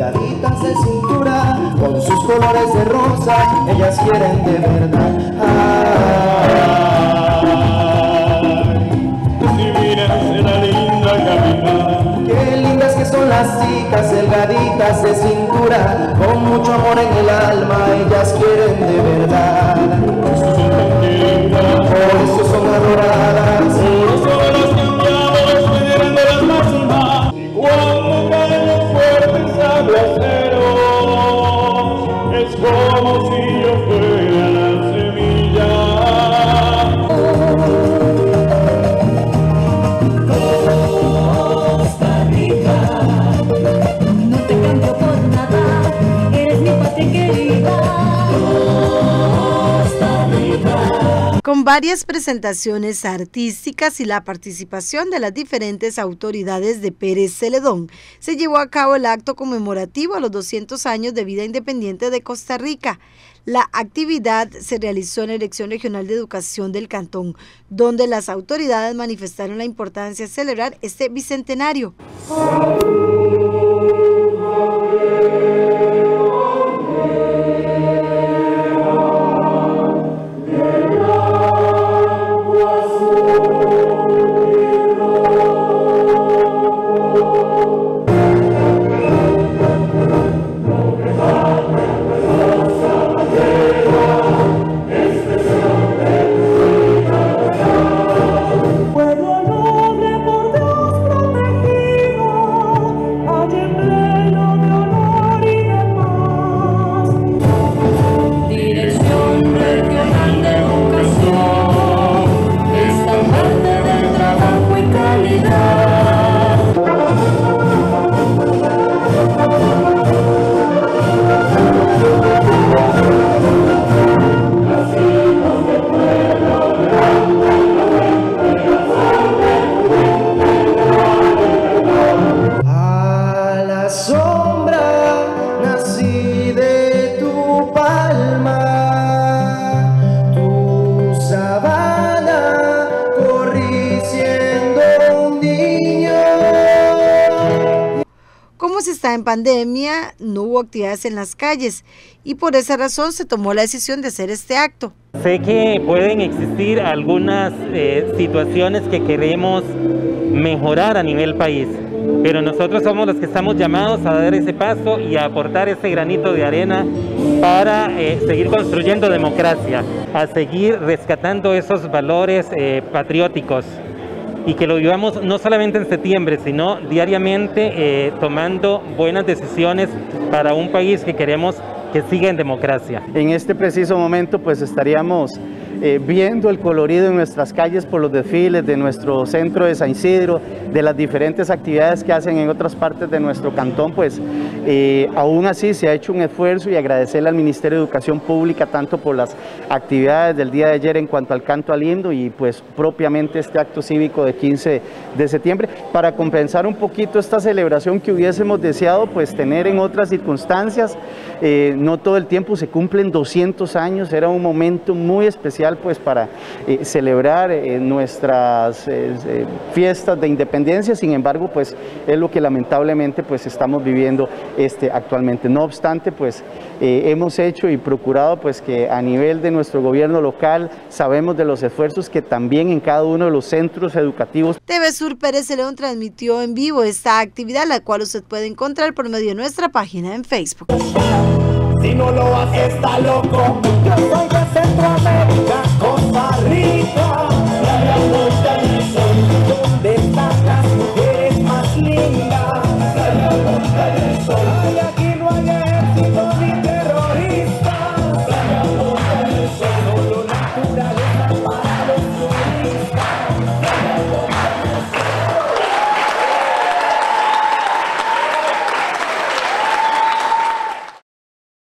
delgaditas de cintura, con sus colores de rosa, ellas quieren de verdad. Si miras la linda caminada, qué lindas que son las chicas delgaditas de cintura, con mucho amor en el alma, ellas quieren de verdad. Por eso son adoradas, por eso las cambiamos pidiendo las máximas. Y cuando caen los fuertes aguaceros, es como si yo fuera la semilla. Costa Rica, no te cambio por nada, eres mi patria querida. Costa Rica. Con varias presentaciones artísticas y la participación de las diferentes autoridades de Pérez Celedón, se llevó a cabo el acto conmemorativo a los 200 años de vida independiente de Costa Rica. La actividad se realizó en la Dirección Regional de Educación del Cantón, donde las autoridades manifestaron la importancia de celebrar este bicentenario. Como se está en pandemia, no hubo actividades en las calles y por esa razón se tomó la decisión de hacer este acto. Sé que pueden existir algunas situaciones que queremos mejorar a nivel país, pero nosotros somos los que estamos llamados a dar ese paso y a aportar ese granito de arena para seguir construyendo democracia, a seguir rescatando esos valores patrióticos. Y que lo vivamos no solamente en septiembre, sino diariamente tomando buenas decisiones para un país que queremos que siga en democracia. En este preciso momento pues estaríamos viendo el colorido en nuestras calles por los desfiles de nuestro centro de San Isidro, de las diferentes actividades que hacen en otras partes de nuestro cantón, pues aún así se ha hecho un esfuerzo y agradecerle al Ministerio de Educación Pública tanto por las actividades del día de ayer en cuanto al canto al lindo y pues propiamente este acto cívico de 15 de septiembre para compensar un poquito esta celebración que hubiésemos deseado pues tener en otras circunstancias. No todo el tiempo se cumplen 200 años, era un momento muy especial pues para celebrar nuestras fiestas de independencia, sin embargo pues es lo que lamentablemente pues estamos viviendo actualmente. No obstante pues hemos hecho y procurado pues que a nivel de nuestro gobierno local sabemos de los esfuerzos que también en cada uno de los centros educativos. TV Sur Pérez Celedón transmitió en vivo esta actividad, la cual usted puede encontrar por medio de nuestra página en Facebook. Si no lo hace está loco, yo soy de Centroamérica.